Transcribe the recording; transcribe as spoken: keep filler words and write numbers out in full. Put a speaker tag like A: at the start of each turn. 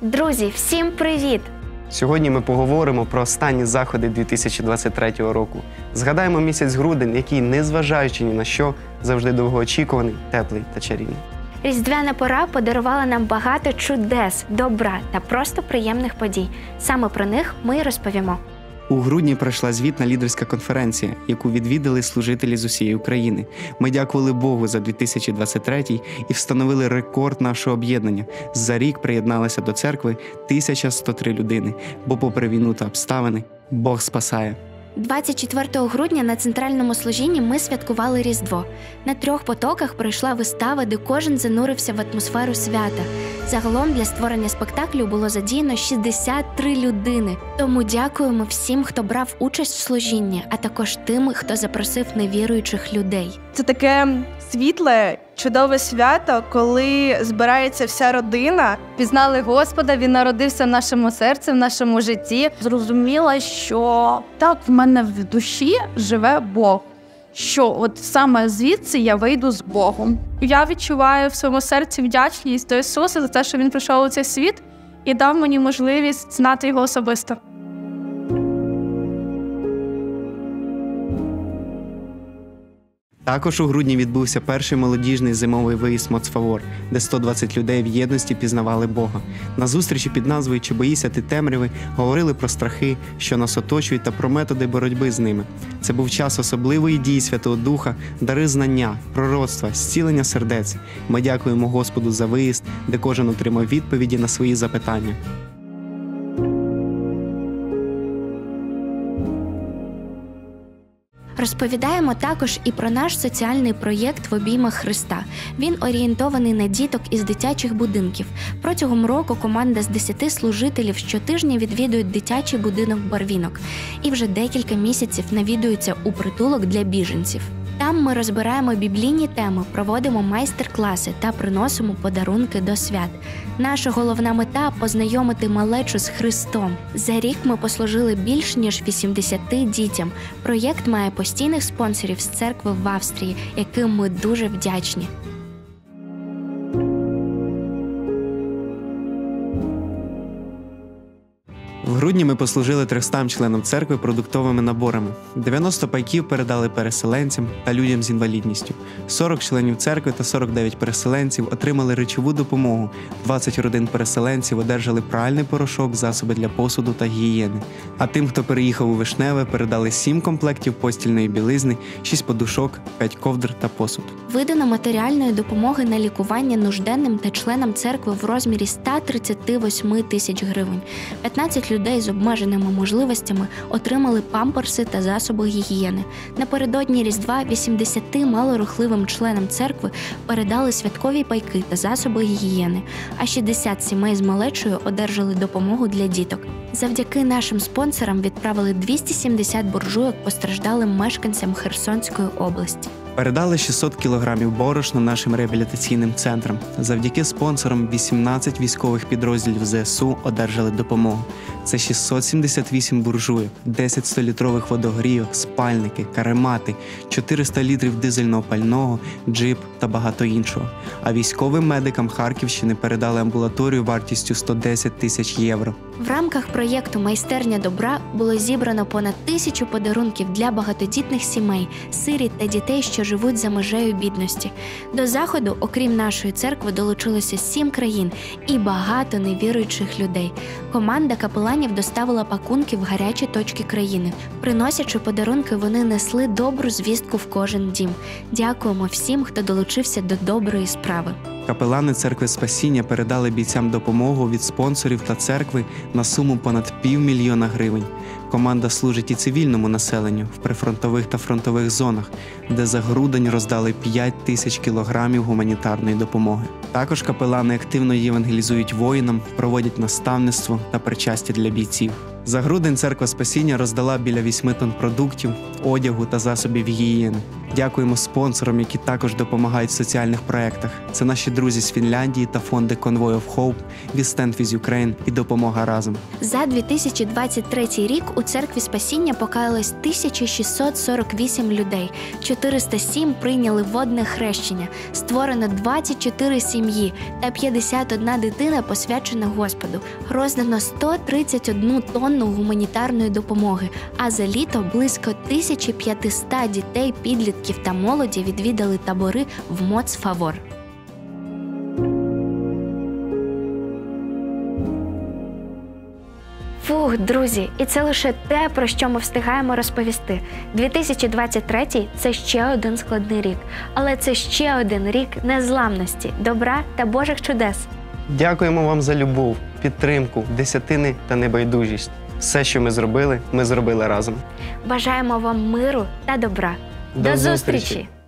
A: Друзі, всім привіт!
B: Сьогодні ми поговоримо про останні заходи дві тисячі двадцять третього року. Згадаємо місяць грудень, який, незважаючи ні на що, завжди довгоочікуваний, теплий та чарівний.
A: Різдвяна пора подарувала нам багато чудес, добра та просто приємних подій. Саме про них ми й розповімо.
B: У грудні пройшла звітна лідерська конференція, яку відвідали служителі з усієї України. Ми дякували Богу за дві тисячі двадцять третій і встановили рекорд нашого об'єднання. За рік приєдналися до церкви тисяча сто три людини, бо попри війну та обставини Бог спасає.
A: двадцять четвертого грудня на центральному служінні ми святкували Різдво. На трьох потоках пройшла вистава, де кожен занурився в атмосферу свята. Загалом для створення спектаклю було задіяно шістдесят три людини. Тому дякуємо всім, хто брав участь в служінні, а також тим, хто запросив невіруючих людей.
C: Це таке світле, чудове свято, коли збирається вся родина.
D: Пізнали Господа, Він народився в нашому серці, в нашому житті.
E: Зрозуміла, що так в мене в душі живе Бог. Що от саме звідси я вийду з Богом.
C: Я відчуваю в своєму серці вдячність до Ісуса за те, що Він прийшов у цей світ і дав мені можливість знати Його особисто.
B: Також у грудні відбувся перший молодіжний зимовий виїзд «Моцфавор», де сто двадцять людей в єдності пізнавали Бога. На зустрічі під назвою «Чи боїся ти темряви» говорили про страхи, що нас оточують, та про методи боротьби з ними. Це був час особливої дії Святого Духа, дари знання, пророцтва, зцілення сердець. Ми дякуємо Господу за виїзд, де кожен отримав відповіді на свої запитання.
A: Розповідаємо також і про наш соціальний проєкт «В обіймах Христа». Він орієнтований на діток із дитячих будинків. Протягом року команда з десяти служителів щотижня відвідують дитячий будинок «Барвінок» і вже декілька місяців навідуються у притулок для біженців. Там ми розбираємо біблійні теми, проводимо майстер-класи та приносимо подарунки до свят. Наша головна мета – познайомити малечу з Христом. За рік ми послужили більш ніж вісімдесяти дітям. Проєкт має постійних спонсорів з церкви в Австрії, яким ми дуже вдячні.
B: В грудні ми послужили трьохстам членам церкви продуктовими наборами. дев'яносто пайків передали переселенцям та людям з інвалідністю. сорок членів церкви та сорок дев'ять переселенців отримали речову допомогу. двадцять родин переселенців одержали пральний порошок, засоби для посуду та гігієни. А тим, хто переїхав у Вишневе, передали сім комплектів постільної білизни, шість подушок, п'ять ковдр та посуд.
A: Видано матеріальної допомоги на лікування нужденним та членам церкви в розмірі ста тридцяти восьми тисяч гривень. п'ятнадцять людей з обмеженими можливостями отримали памперси та засоби гігієни. Напередодні Різдва вісімдесяти малорухливим членам церкви передали святкові пайки та засоби гігієни, а шістдесят сімей з малечою одержали допомогу для діток. Завдяки нашим спонсорам відправили двісті сімдесят буржуйок постраждалим мешканцям Херсонської області.
B: Передали шістсот кілограмів борошна нашим реабілітаційним центрам. Завдяки спонсорам вісімнадцять військових підрозділів зе ес у одержали допомогу. Це шістсот сімдесят вісім буржуйок, десять столітрових водогрійок, спальники, каремати, чотириста літрів дизельного пального, джип та багато іншого. А військовим медикам Харківщини передали амбулаторію вартістю сто десять тисяч євро.
A: В рамках проєкту «Майстерня добра» було зібрано понад тисячу подарунків для багатодітних сімей, сиріт та дітей, що живуть за межею бідності. До заходу, окрім нашої церкви, долучилося сім країн і багато невіруючих людей. Команда капеланів доставила пакунки в гарячі точки країни. Приносячи подарунки, вони несли добру звістку в кожен дім. Дякуємо всім, хто долучився до доброї справи.
B: Капелани Церкви Спасіння передали бійцям допомогу від спонсорів та церкви на суму понад півмільйона гривень. Команда служить і цивільному населенню в прифронтових та фронтових зонах, де за грудень роздали п'ять тисяч кілограмів гуманітарної допомоги. Також капелани активно євангелізують воїнам, проводять наставництво та причастя для бійців. За грудень Церква Спасіння роздала біля вісьми тонн продуктів, одягу та засобів гігієни. Дякуємо спонсорам, які також допомагають в соціальних проєктах. Це наші друзі з Фінляндії та фонди Convoy of Hope, We Stand With Ukraine і Допомога разом.
A: За дві тисячі двадцять третій рік у Церкві Спасіння покаялось тисяча шістсот сорок вісім людей, чотириста сім прийняли водне хрещення, створено двадцять чотири сім'ї та п'ятдесят одна дитина посвячена Господу. Роздано сто тридцять одну тонну гуманітарної допомоги, а за літо близько тисяча п'ятсот дітей, підлітків та молоді відвідали табори в Моц Фавор. Фух, друзі, і це лише те, про що ми встигаємо розповісти. дві тисячі двадцять третій – це ще один складний рік, але це ще один рік незламності, добра та Божих чудес.
B: Дякуємо вам за любов, підтримку, десятини та небайдужість. Все, що ми зробили, ми зробили разом.
A: Бажаємо вам миру та добра.
B: До
A: До
B: зустрічі!
A: зустрічі!